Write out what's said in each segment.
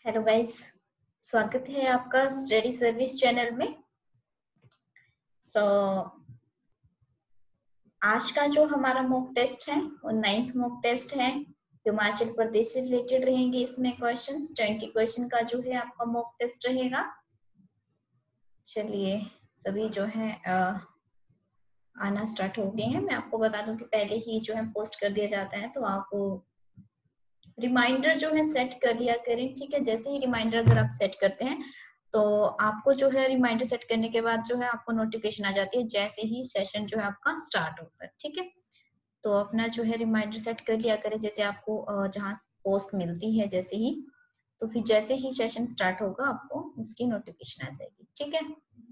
Hello guys, स्वागत है आपका स्टडी सर्विस चैनल में। आज का जो हमारा मॉक टेस्ट है वो 9th मॉक टेस्ट है। हिमाचल प्रदेश से रिलेटेड रहेंगे इसमें क्वेश्चंस। 20 क्वेश्चन का जो है आपका मॉक टेस्ट रहेगा। चलिए सभी जो है आना स्टार्ट हो गए हैं। मैं आपको बता दूं कि पहले ही जो है पोस्ट कर दिया जाता है, तो आप रिमाइंडर जो है सेट कर लिया करें। ठीक है, जैसे ही रिमाइंडर अगर आप सेट करते हैं तो आपको जो है रिमाइंडर सेट करने के बाद जो है आपको नोटिफिकेशन आ जाती है जैसे ही सेशन जो है आपका स्टार्ट होता है। ठीक है, तो अपना जो है रिमाइंडर सेट कर लिया करें, जैसे आपको जहाँ पोस्ट मिलती है जैसे ही, तो फिर जैसे ही सेशन स्टार्ट होगा आपको उसकी नोटिफिकेशन आ जाएगी। ठीक है,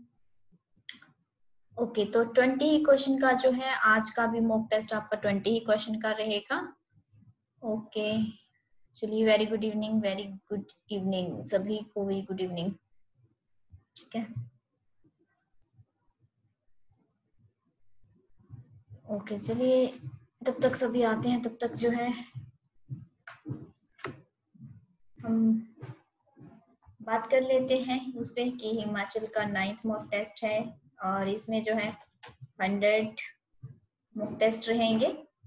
ओके। तो 20 क्वेश्चन का जो है आज का भी मॉक टेस्ट आपका 20 क्वेश्चन का रहेगा। ओके, चलिए very good evening, very good evening सभी को, भी गुड इवनिंग। ठीक है, ओके। चलिए तब तक सभी आते हैं, तब तक जो है हम बात कर लेते हैं उस पे कि हिमाचल का 9th मॉक टेस्ट है और इसमें जो है 100 मॉक टेस्ट रहेंगे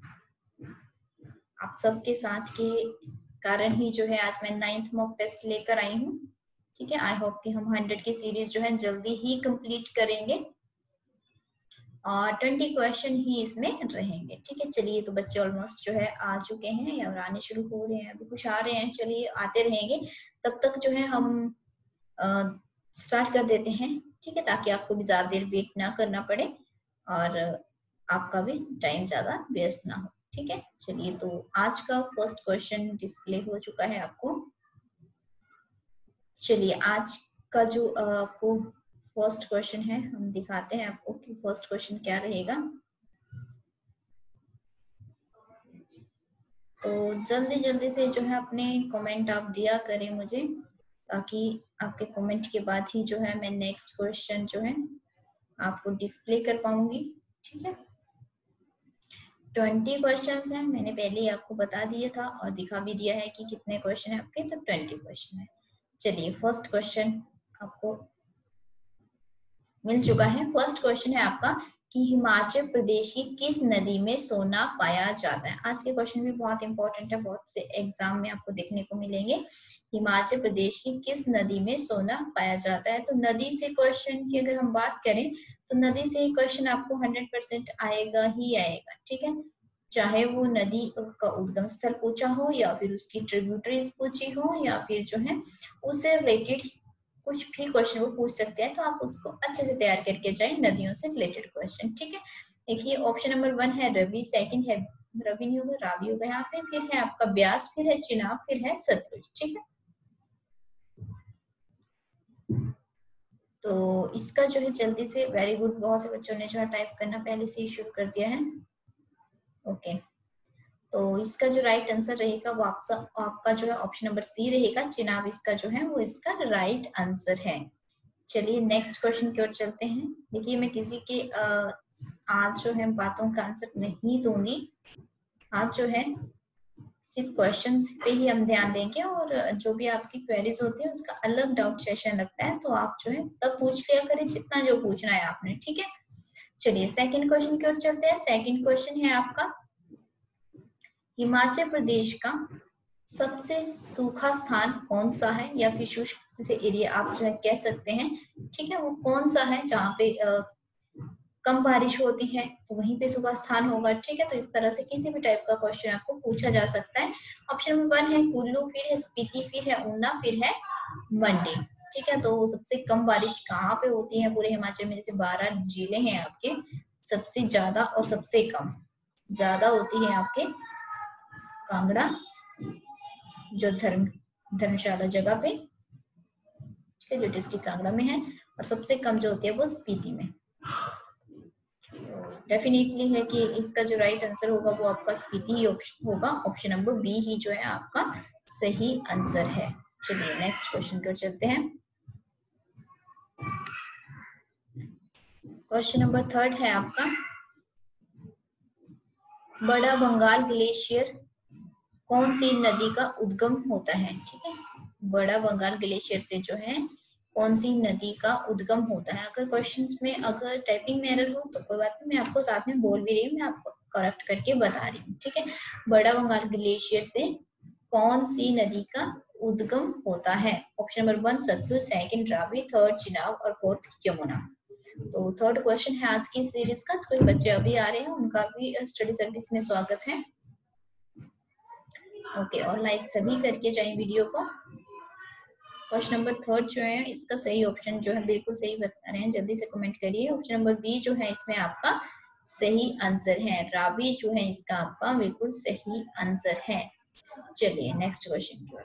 आप सबके साथ के कारण ही जो है आज मैं 9th मॉक टेस्ट लेकर आई हूँ। ठीक है, आई होप कि हम 100 की सीरीज जो है जल्दी ही कंप्लीट करेंगे और 20 क्वेश्चन ही इसमें रहेंगे। ठीक है, चलिए तो बच्चे ऑलमोस्ट जो है आ चुके हैं और आने शुरू हो रहे हैं, अभी कुछ आ रहे हैं, चलिए आते रहेंगे। तब तक जो है हम स्टार्ट कर देते हैं। ठीक है, ताकि आपको भी ज्यादा देर वेट ना करना पड़े और आपका भी टाइम ज्यादा वेस्ट ना हो। ठीक है, चलिए तो आज का फर्स्ट क्वेश्चन डिस्प्ले हो चुका है आपको। चलिए आज का जो आपको फर्स्ट क्वेश्चन है हम दिखाते हैं आपको कि फर्स्ट क्वेश्चन क्या रहेगा। तो जल्दी जल्दी से जो है अपने कमेंट आप दिया करें मुझे, ताकि आपके कमेंट के बाद ही जो है मैं नेक्स्ट क्वेश्चन जो है आपको डिस्प्ले कर पाऊंगी। ठीक है, 20 क्वेश्चंस हैं, मैंने पहले ही आपको बता दिया था और दिखा भी दिया है कि कितने क्वेश्चन है आपके, तो 20 क्वेश्चन है। चलिए फर्स्ट क्वेश्चन आपको मिल चुका है। फर्स्ट क्वेश्चन है आपका कि हिमाचल प्रदेश की किस नदी में सोना पाया जाता है। आज के क्वेश्चन भी बहुत इंपॉर्टेंट है, बहुत से एग्जाम में आपको देखने को मिलेंगे। हिमाचल प्रदेश की किस नदी में सोना पाया जाता है। तो नदी से क्वेश्चन की अगर हम बात करें तो नदी से क्वेश्चन आपको 100% आएगा ही आएगा। ठीक है, चाहे वो नदी का उद्गम स्थल पूछा हो या फिर उसकी ट्रिब्यूटरीज पूछी हो या फिर जो है उससे रिलेटेड कुछ भी क्वेश्चन वो पूछ सकते हैं, तो आप उसको अच्छे से तैयार करके जाए नदियों से रिलेटेड क्वेश्चन। ठीक है, देखिए ऑप्शन नंबर 1 है रवि, सेकंड है रवि नहीं होगा, रावी होगा यहाँ पे, फिर है आपका ब्यास, फिर है चिनाब, फिर है सतलुज। ठीक है, तो इसका जो है जल्दी से, वेरी गुड, बहुत से बच्चों ने जो है टाइप करना पहले से ही शुरू कर दिया है। ओके, तो इसका जो राइट आंसर रहेगा वो आपका जो है ऑप्शन नंबर सी रहेगा, चिनाब इसका जो है वो इसका राइट आंसर है। चलिए नेक्स्ट क्वेश्चन की ओर चलते हैं। देखिए मैं किसी के आज जो है बातों का आंसर नहीं दूंगी, आज जो है सिर्फ क्वेश्चंस पे ही हम ध्यान देंगे और जो भी आपकी क्वेरीज होती है उसका अलग डाउट सेशन लगता है, तो आप जो है तब पूछ लिया करें जितना जो पूछना है आपने। ठीक है, चलिए सेकंड क्वेश्चन की ओर चलते हैं। सेकंड क्वेश्चन है आपका हिमाचल प्रदेश का सबसे सूखा स्थान कौन सा है, या फिर शुष्क जैसे एरिया आप जो है कह सकते हैं। ठीक है, वो कौन सा है जहाँ पे कम बारिश होती है, तो वहीं पे सूखा स्थान होगा। ठीक है, तो इस तरह से किसी भी टाइप का क्वेश्चन आपको पूछा जा सकता है। ऑप्शन नंबर 1 है कुल्लू, फिर है स्पीति, फिर है ऊना, फिर है मंडी। ठीक है, तो सबसे कम बारिश कहाँ पे होती है पूरे हिमाचल में, जैसे 12 जिले हैं आपके, सबसे ज्यादा और सबसे कम ज्यादा होती है आपके कांगड़ा, जो धर्मशाला जगह पे, ठीक है, जो डिस्ट्रिक्ट कांगड़ा में है, और सबसे कम जो होती है वो स्पीति में। डेफिनेटली है कि इसका जो राइट आंसर होगा वो आपका स्पीति ही होगा, ऑप्शन नंबर बी ही जो है आपका सही आंसर है। चलिए नेक्स्ट क्वेश्चन की ओर चलते हैं। क्वेश्चन नंबर 3 है आपका बड़ा बंगाल ग्लेशियर कौन सी नदी का उद्गम होता है। ठीक है, बड़ा बंगाल ग्लेशियर से जो है कौन सी नदी का उद्गम होता है। अगर क्वेश्चंस में अगर टाइपिंग में एरर हो तो कोई बात नहीं, मैं आपको साथ में बोल भी रही हूँ, मैं आपको करेक्ट करके बता रही हूँ, ठीक है। बड़ा बंगाल ग्लेशियर से कौन सी नदी का उद्गम होता है। Option number 1 Sutlej, second Ravi, third Chenab और फोर्थ यमुना। तो थर्ड क्वेश्चन है आज की सीरीज का। कोई बच्चे अभी आ रहे हैं उनका भी स्टडी सर्विस में स्वागत है। ओके, और लाइक सभी करके जाए वीडियो को। क्वेश्चन नंबर थर्ड जो है इसका सही ऑप्शन जो है बिल्कुल सही बता रहे हैं, जल्दी से कमेंट करिए। ऑप्शन नंबर बी जो है इसमें आपका सही आंसर है, रावी जो है इसका आपका बिल्कुल सही आंसर है। चलिए नेक्स्ट क्वेश्चन की ओर।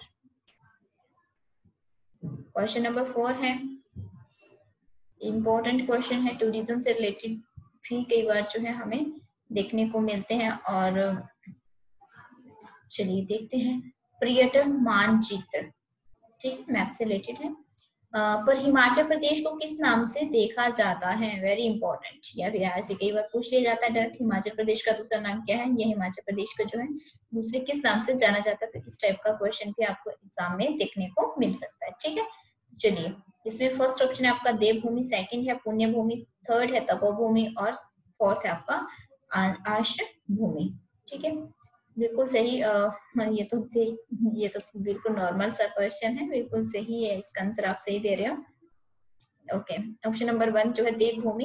क्वेश्चन नंबर 4 है, इम्पोर्टेंट क्वेश्चन है, टूरिज्म से रिलेटेड भी कई बार जो है हमें देखने को मिलते हैं। और चलिए देखते हैं, पर्यटन मानचित्र, ठीक, मैप से रिलेटेड है। पर हिमाचल प्रदेश को किस नाम से देखा जाता है, वेरी इंपॉर्टेंट। या फिर ऐसे कई बार पूछ लिया जाता है डायरेक्ट, हिमाचल प्रदेश का दूसरा नाम क्या है, ये हिमाचल प्रदेश का जो है दूसरे किस नाम से जाना जाता है। तो इस टाइप का क्वेश्चन भी आपको एग्जाम में देखने को मिल सकता है, ठीक है। चलिए, इसमें फर्स्ट ऑप्शन है आपका देवभूमि, सेकंड है पुण्य भूमि, थर्ड है तपोभूमि और फोर्थ है आपका आश्रम भूमि, ठीक है। बिल्कुल सही। ये तो बिल्कुल नॉर्मल सा क्वेश्चन है, बिल्कुल सही है, इसका आंसर आप सही दे रहे हो। ओके, ऑप्शन नंबर 1 जो है देवभूमि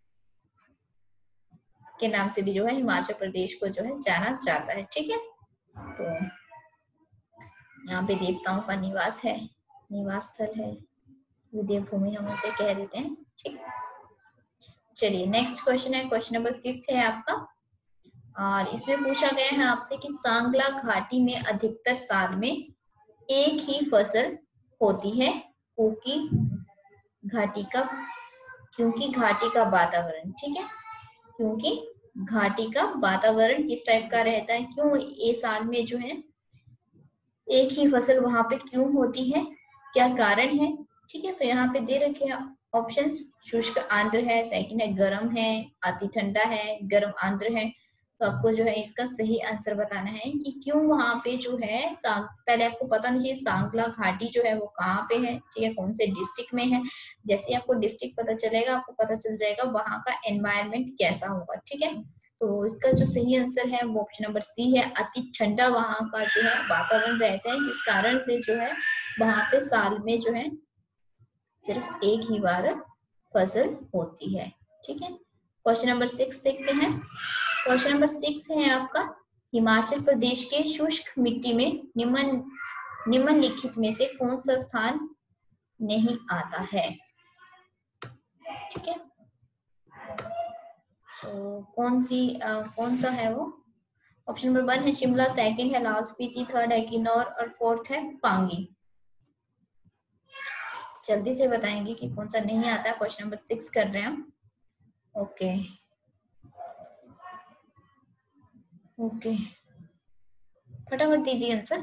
के नाम से भी जो है हिमाचल प्रदेश को जो है जाना जाता है, ठीक है। तो यहाँ पे देवताओं का निवास है, निवास स्थल है, देवभूमि हम उसे कह देते हैं, ठीक। चलिए नेक्स्ट क्वेश्चन है, क्वेश्चन नंबर 5 है आपका, और इसमें पूछा गया है आपसे कि सांगला घाटी में अधिकतर साल में एक ही फसल होती है, क्योंकि घाटी का वातावरण, ठीक है, क्योंकि घाटी का वातावरण किस टाइप का रहता है, क्यों ये साल में जो है एक ही फसल वहां पे क्यों होती है, क्या कारण है, ठीक है। तो यहाँ पे दे रखे हैं ऑप्शंस, शुष्क आंध्र है, सेकंड है गर्म है, अति ठंडा है, गर्म आंध्र है। तो आपको जो है इसका सही आंसर बताना है कि क्यों वहां पे जो है पहले आपको पता नहीं चाहिए सांगला घाटी जो है वो कहाँ पे है, ठीक है, कौन से डिस्ट्रिक्ट में है। जैसे आपको डिस्ट्रिक्ट पता चलेगा आपको पता चल जाएगा वहां का एनवायरमेंट कैसा होगा, ठीक है। तो इसका जो सही आंसर है वो ऑप्शन नंबर सी है, अति ठंडा वहां का जो है वातावरण रहता है, जिस कारण से जो है वहां पे साल में जो है सिर्फ एक ही बार फसल होती है, ठीक है। क्वेश्चन नंबर 6 देखते हैं। क्वेश्चन नंबर 6 है आपका, हिमाचल प्रदेश के शुष्क मिट्टी में निम्नलिखित में से कौन सा स्थान नहीं आता है, ठीक है। तो कौन सा है वो। ऑप्शन नंबर 1 है शिमला, सेकंड है लाहौल स्पीति, थर्ड है किन्नौर और फोर्थ है पांगी। जल्दी से बताएंगे कि कौन सा नहीं आता। क्वेश्चन नंबर 6 कर रहे हैं हम। ओके, फटाफट दीजिए आंसर।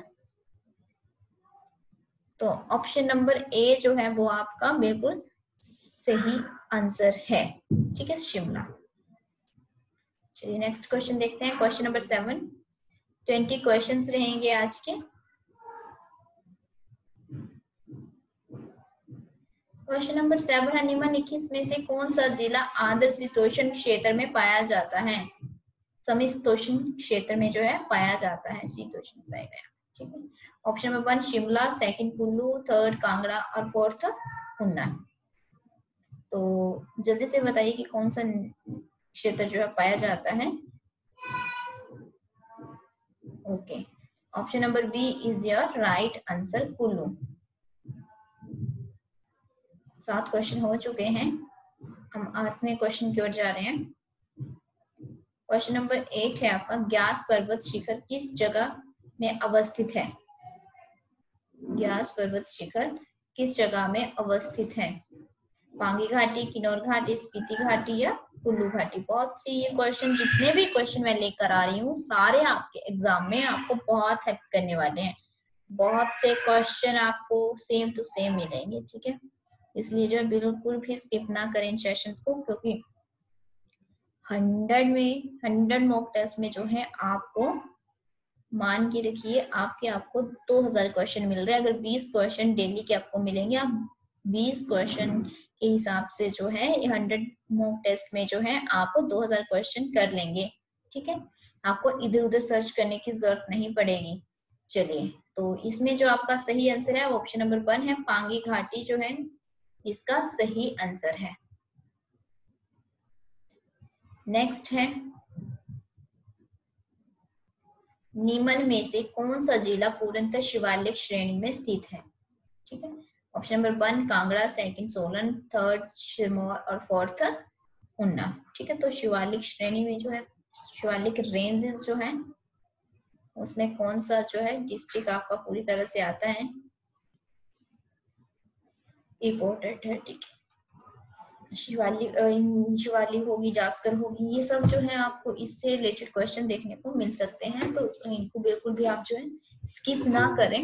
तो ऑप्शन नंबर ए जो है वो आपका बिल्कुल सही आंसर है, ठीक है, शिमला। चलिए नेक्स्ट क्वेश्चन देखते हैं, क्वेश्चन नंबर 7। 20 क्वेश्चंस रहेंगे आज के। क्वेश्चन नंबर 7 है, निम्नलिखित में से कौन सा जिला आंध्र शीतोष्ण क्षेत्र में पाया जाता है, समशीतोष्ण क्षेत्र में जो है पाया जाता है, शीतोष्ण साइड है, ठीक है। Option number 1 Shimla, second Kullu, third Kangra और फोर्थ ऊना। तो जल्दी से बताइए कि कौन सा क्षेत्र जो है पाया जाता है। Okay, option number B is your right answer, Kullu. 7 question हो चुके हैं, हम 8वें क्वेश्चन की ओर जा रहे हैं। क्वेश्चन नंबर 8 है आपका, ग्यास पर्वत शिखर किस जगह में अवस्थित है, ग्यास पर्वत शिखर किस जगह में अवस्थित है, पांगी घाटी, किन्नौर घाटी, स्पीति घाटी या कुल्लू घाटी। बहुत सी ये क्वेश्चन, जितने भी क्वेश्चन मैं लेकर आ रही हूँ सारे आपके एग्जाम में आपको बहुत हेल्प करने वाले हैं। बहुत से क्वेश्चन आपको सेम टू सेम मिलेंगे, ठीक है। इसलिए जो है बिल्कुल भी स्किप ना करें इन सेशंस को, क्योंकि 100 मॉक टेस्ट में जो है आपको मान के रखिए आपको 2000 क्वेश्चन मिल रहे हैं। अगर 20 क्वेश्चन डेली के आपको मिलेंगे, आप 20 क्वेश्चन के हिसाब से जो है 100 मॉक टेस्ट में जो है आप 2000 क्वेश्चन कर लेंगे। ठीक है, आपको इधर उधर सर्च करने की जरूरत नहीं पड़ेगी। चलिए, तो इसमें जो आपका सही आंसर है वो ऑप्शन नंबर 1 है, पांगी घाटी जो है इसका सही आंसर है। नेक्स्ट है, निम्न में से कौन सा जिला पूर्णतः शिवालिक श्रेणी में स्थित है? ठीक है, option number 1 Kangra, second Solan, third Sirmaur और फोर्थ ऊना। ठीक है, तो शिवालिक श्रेणी में जो है, शिवालिक रेंजेस जो है उसमें कौन सा जो है डिस्ट्रिक्ट आपका पूरी तरह से आता है? इम्पोर्टेंट है। ठीक है, शिवाली होगी, जास्कर होगी, ये सब जो है आपको इससे रिलेटेड क्वेश्चन देखने को मिल सकते हैं, तो इनको बिल्कुल भी आप जो है स्किप ना करें।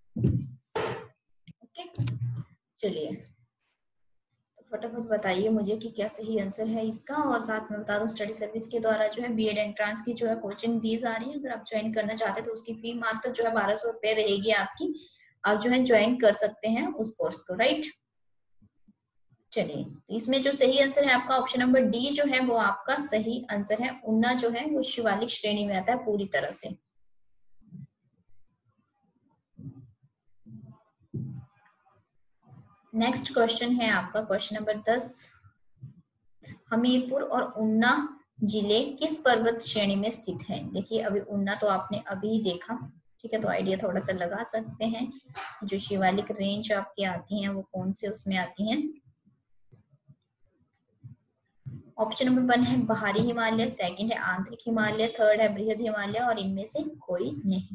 ओके, चलिए, तो फटाफट बताइए मुझे कि क्या सही आंसर है इसका। और साथ में बता दूं, स्टडी सर्विस के द्वारा जो है बीएड एंट्रेंस की जो है कोचिंग दी जा रही है। अगर आप ज्वाइन करना चाहते हैं तो उसकी फी मात्र जो है 1200 रुपए रहेगी आपकी। आप जो है ज्वाइन कर सकते हैं उस कोर्स को, राइट। चलिए, इसमें जो सही आंसर है आपका ऑप्शन नंबर डी जो है वो आपका सही आंसर है। ऊना जो है वो शिवालिक श्रेणी में आता है पूरी तरह से। नेक्स्ट क्वेश्चन है आपका क्वेश्चन नंबर 10, हमीरपुर और ऊना जिले किस पर्वत श्रेणी में स्थित है? देखिए, अभी ऊना तो आपने अभी देखा, ठीक है, तो आइडिया थोड़ा सा लगा सकते हैं जो शिवालिक रेंज आपकी आती हैं वो कौन से उसमें आती हैं। ऑप्शन नंबर 1 है बाहरी हिमालय, सेकंड है आंतरिक हिमालय, थर्ड है बृहद हिमालय और इनमें से कोई नहीं।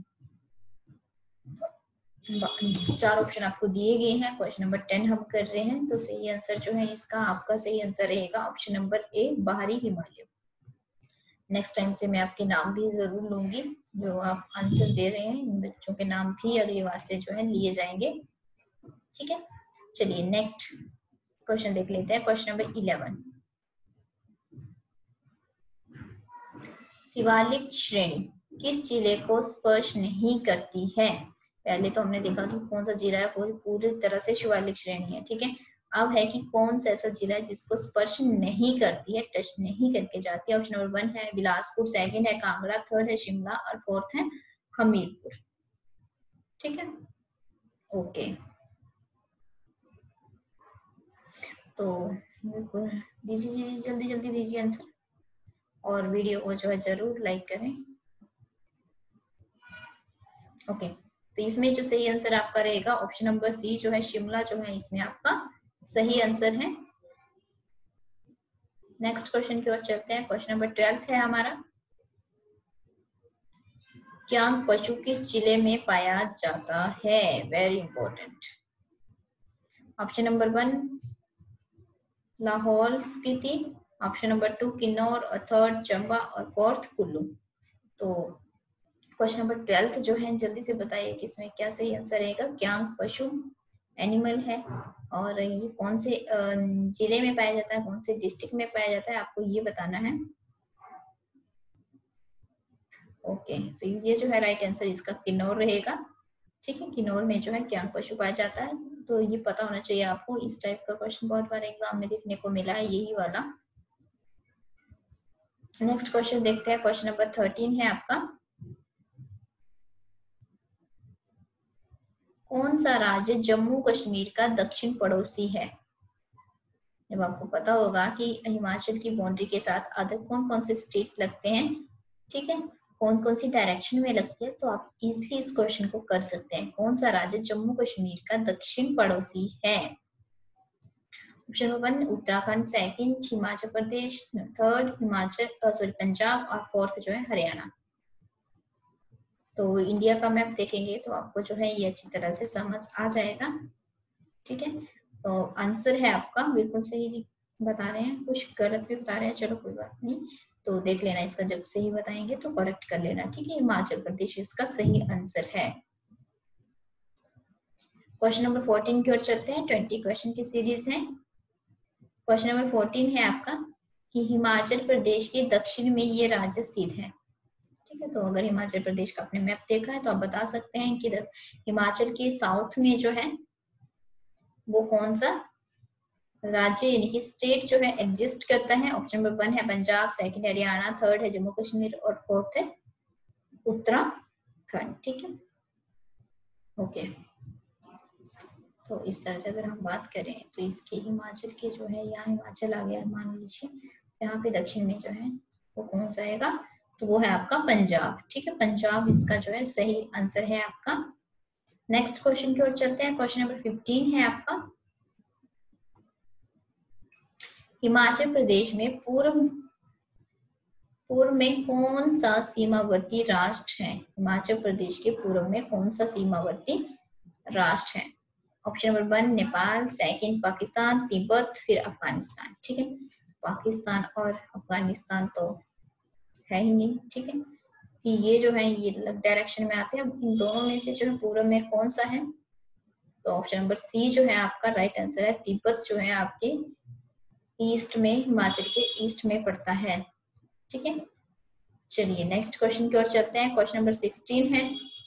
चार ऑप्शन आपको दिए गए हैं। क्वेश्चन नंबर 10 हम कर रहे हैं, तो सही आंसर जो है इसका आपका सही आंसर रहेगा ऑप्शन नंबर ए, बाहरी हिमालय। नेक्स्ट टाइम से मैं आपके नाम भी जरूर लूंगी, जो आप आंसर दे रहे हैं इन बच्चों के नाम भी अगली बार से जो है लिए जाएंगे। ठीक है, चलिए नेक्स्ट क्वेश्चन देख लेते हैं। क्वेश्चन नंबर 11, शिवालिक श्रेणी किस जिले को स्पर्श नहीं करती है? पहले तो हमने देखा कि कौन सा जिला है पूरी तरह से शिवालिक श्रेणी है। ठीक है, अब है कि कौन सा ऐसा जिला है जिसको स्पर्श नहीं करती है, टच नहीं करके जाती है। ऑप्शन नंबर 1 है बिलासपुर, सेकंड है कांगड़ा, थर्ड है शिमला और फोर्थ है हमीरपुर। ठीक है, ओके, तो दीजिए जल्दी जल्दी दीजिए आंसर और वीडियो को जो है जरूर लाइक करें। ओके, तो इसमें जो सही आंसर आपका रहेगा ऑप्शन नंबर सी जो है शिमला जो है इसमें आपका सही आंसर है। नेक्स्ट क्वेश्चन की ओर चलते हैं। क्वेश्चन नंबर 12 है हमारा, क्यांग पशु किस जिले में पाया जाता है? Very important. Option number 1 Lahaul Spiti, option number 2 Kinnaur और थर्ड चंबा और फोर्थ कुल्लू। तो क्वेश्चन नंबर 12 जो है जल्दी से बताइए कि इसमें क्या सही आंसर रहेगा। क्यांग पशु एनिमल है और ये कौन से जिले में पाया जाता है, कौन से डिस्ट्रिक्ट में पाया जाता है, आपको ये बताना है। ओके, तो ये जो है राइट आंसर इसका किन्नौर रहेगा। ठीक है, किन्नौर में जो है क्यांग पशु पाया जाता है, तो ये पता होना चाहिए आपको। इस टाइप का क्वेश्चन बहुत बार एग्जाम में देखने को मिला है, यही वाला। नेक्स्ट क्वेश्चन देखते हैं। क्वेश्चन नंबर 13 है आपका, कौन सा राज्य जम्मू कश्मीर का दक्षिण पड़ोसी है? जब आपको पता होगा कि हिमाचल की बाउंड्री के साथ अदर कौन कौन से स्टेट लगते हैं, ठीक है, कौन कौन सी डायरेक्शन में लगती है, तो आप इजिली इस क्वेश्चन को कर सकते हैं। कौन सा राज्य जम्मू कश्मीर का दक्षिण पड़ोसी है? Option number 1 Uttarakhand, second Himachal Pradesh, third Punjab और फोर्थ जो है हरियाणा। तो इंडिया का मैप देखेंगे तो आपको जो है ये अच्छी तरह से समझ आ जाएगा। ठीक है, तो आंसर है आपका बिल्कुल सही बता रहे हैं, कुछ गलत भी बता रहे हैं, चलो कोई बात नहीं, तो देख लेना, इसका जब सही बताएंगे तो करेक्ट कर लेना। ठीक है, हिमाचल प्रदेश इसका सही आंसर है। क्वेश्चन नंबर 14 की ओर चलते हैं। 20 क्वेश्चन की सीरीज है। क्वेश्चन नंबर 14 है आपका कि हिमाचल प्रदेश के दक्षिण में ये राज्य स्थित है। ठीक है, तो अगर हिमाचल प्रदेश का आपने मैप देखा है तो आप बता सकते हैं कि हिमाचल के साउथ में जो है वो कौन सा राज्य यानी कि स्टेट जो है एग्जिस्ट करता है। ऑप्शन नंबर 1 है पंजाब, सेकंड हरियाणा, थर्ड है जम्मू कश्मीर और फोर्थ है उत्तराखंड। ठीक है, ओके। तो इस तरह से अगर हम बात करें तो इसके हिमाचल के जो है, यहाँ हिमाचल आ गया मान लीजिए, यहाँ पे दक्षिण में जो है वो कौन सा आएगा, तो वो है आपका पंजाब। ठीक है, पंजाब इसका जो है सही आंसर है आपका। नेक्स्ट क्वेश्चन की ओर चलते हैं। क्वेश्चन नंबर 15 है आपका, हिमाचल प्रदेश में पूर्व में कौन सा सीमावर्ती राष्ट्र है। हिमाचल प्रदेश के पूर्व में कौन सा सीमावर्ती राष्ट्र है। Option number 1 Nepal, second Pakistan, Tibet, फिर अफगानिस्तान। ठीक है, पाकिस्तान और अफगानिस्तान तो है ही नहीं। ठीक है, कि ये जो है ये अलग डायरेक्शन में आते हैं। अब इन दोनों में से जो है पूर्व में कौन सा है, तो ऑप्शन नंबर सी जो है आपका राइट आंसर है। तिब्बत जो है आपके ईस्ट में, हिमाचल के ईस्ट में पड़ता है। ठीक है, चलिए नेक्स्ट क्वेश्चन की ओर चलते हैं। क्वेश्चन नंबर 16 है,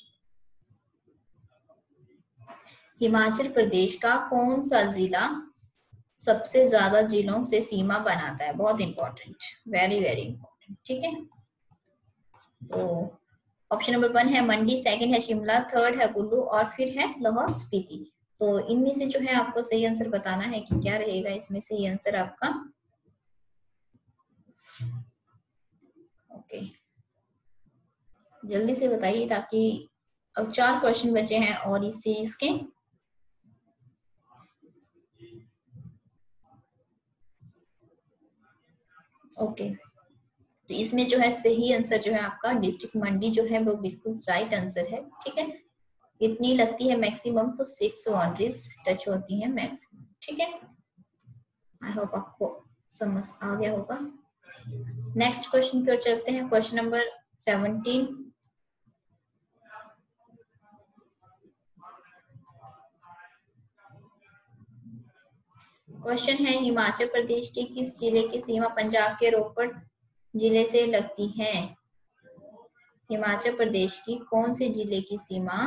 हिमाचल प्रदेश का कौन सा जिला सबसे ज्यादा जिलों से सीमा बनाता है। बहुत इंपॉर्टेंट, वेरी वेरी इंपॉर्टेंट। ठीक है, तो ऑप्शन नंबर 1 है मंडी, सेकंड है शिमला, थर्ड है कुल्लू और फिर है लाहौल स्पीति। तो इनमें से जो है आपको सही आंसर बताना है कि क्या रहेगा इसमें सही आंसर आपका। ओके, जल्दी से बताइए ताकि अब 4 क्वेश्चन बचे हैं और इस सीरीज के। ओके, तो इसमें जो है सही आंसर जो है आपका डिस्ट्रिक्ट मंडी जो है वो बिल्कुल राइट आंसर है। ठीक है, इतनी लगती है मैक्सिमम, तो 6 बाउंड्रीज टच होती हैं मैक्सिमम। ठीक है, आई होप आपको समझ आ गया होगा। नेक्स्ट क्वेश्चन की ओर चलते हैं। क्वेश्चन नंबर 17, क्वेश्चन है हिमाचल प्रदेश के किस जिले की सीमा पंजाब के रोपड़ जिले से लगती है। हिमाचल प्रदेश की कौन से जिले की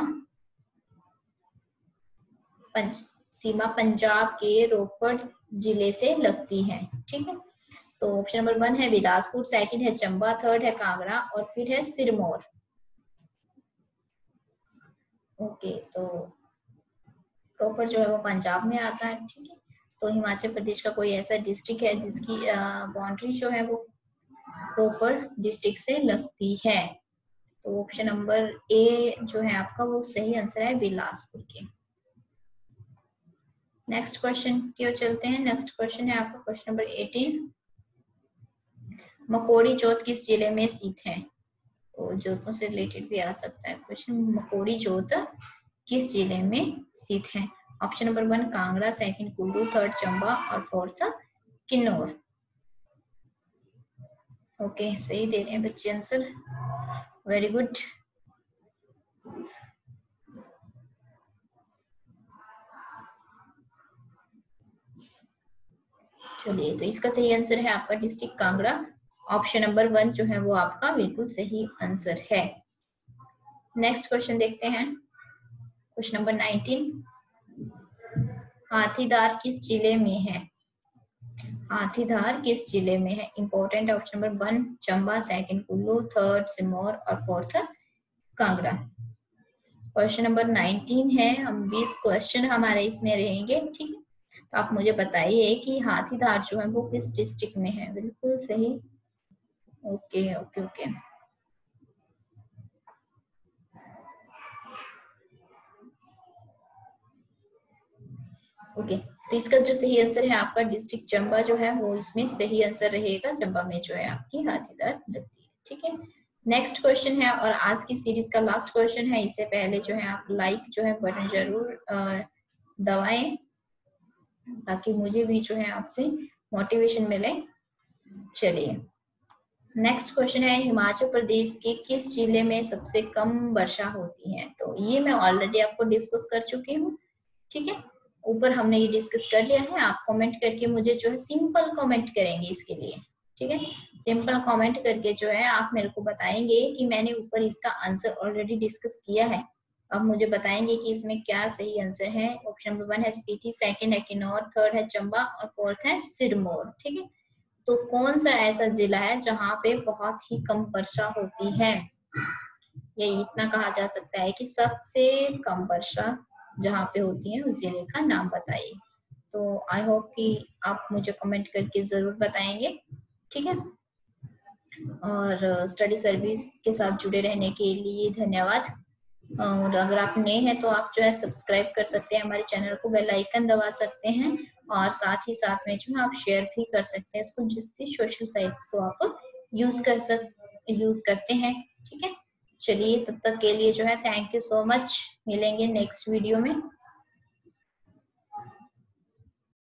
सीमा पंजाब के रोपड़ जिले से लगती है। ठीक है, तो ऑप्शन नंबर 1 है बिलासपुर, सेकंड है चंबा, थर्ड है कांगड़ा और फिर है सिरमौर। ओके, तो रोपड़ जो है वो पंजाब में आता है। ठीक है, तो हिमाचल प्रदेश का कोई ऐसा डिस्ट्रिक्ट है जिसकी बाउंड्री जो है वो रोपड़ डिस्ट्रिक्ट से लगती है, तो ऑप्शन नंबर ए जो है आपका वो सही आंसर है बिलासपुर के। नेक्स्ट क्वेश्चन की ओर चलते हैं। नेक्स्ट क्वेश्चन है आपका क्वेश्चन नंबर 18, मकोड़ी जोत किस जिले में स्थित है। तो जोतों से रिलेटेड भी आ सकता है क्वेश्चन। मकोड़ी जोत किस जिले में स्थित है। Option number 1 Kangra, second Kullu, third Chamba और फोर्थ किन्नौर। ओके, सही दे रहे हैं बच्चे आंसर, वेरी गुड। चलिए, तो इसका सही आंसर है आपका डिस्ट्रिक्ट कांगड़ा। ऑप्शन नंबर 1 जो है वो आपका बिल्कुल सही आंसर है। नेक्स्ट क्वेश्चन देखते हैं। क्वेश्चन नंबर 19, हाथीदार किस जिले में है। हाथीदार किस जिले में है, important. Option number 1 Chamba, second Kullu, third Sirmaur और फोर्थ कांगड़ा। क्वेश्चन नंबर 19 है, हम 20 क्वेश्चन हमारे इसमें रहेंगे। ठीक है, तो आप मुझे बताइए कि हाथीदार जो है वो किस डिस्ट्रिक्ट में है। बिल्कुल सही। ओके ओके ओके, ओके, तो इसका जो सही आंसर है आपका डिस्ट्रिक्ट चंबा जो है वो इसमें सही आंसर रहेगा। चंबा में जो है आपकी हाथीदार लगती है। ठीक है, नेक्स्ट क्वेश्चन है और आज की सीरीज का लास्ट क्वेश्चन है। इससे पहले जो है आप लाइक जो है बटन जरूर दबाएं ताकि मुझे भी जो है आपसे मोटिवेशन मिले। चलिए, नेक्स्ट क्वेश्चन है, हिमाचल प्रदेश के किस जिले में सबसे कम वर्षा होती है। तो ये मैं ऑलरेडी आपको डिस्कस कर चुकी हूँ। ठीक है, ऊपर हमने ये डिस्कस कर लिया है। आप कमेंट करके मुझे जो है सिंपल कमेंट करेंगे इसके लिए। ठीक है, सिंपल कमेंट करके जो है आप मेरे को बताएंगे कि मैंने ऊपर इसका आंसर ऑलरेडी डिस्कस किया है। आप मुझे बताएंगे कि इसमें क्या सही आंसर है। ऑप्शन नंबर 1 है स्पीति, सेकंड है किन्नौर, थर्ड है चंबा और फोर्थ है सिरमौर। ठीक है, तो कौन सा ऐसा जिला है जहाँ पे बहुत ही कम वर्षा होती है? ये इतना कहा जा सकता है कि सबसे कम वर्षा जहाँ पे होती है उस जिले का नाम बताइए। तो आई होप कि आप मुझे कमेंट करके जरूर बताएंगे। ठीक है, और स्टडी सर्विस के साथ जुड़े रहने के लिए धन्यवाद। और अगर आप नए हैं तो आप जो है सब्सक्राइब कर सकते हैं हमारे चैनल को, बेल आइकन दबा सकते हैं और साथ ही साथ में जो है आप शेयर भी कर सकते हैं इसको, जिस भी सोशल साइट्स को आप यूज करते हैं। ठीक है, चलिए तब तक के लिए जो है थैंक यू सो मच, मिलेंगे नेक्स्ट वीडियो में।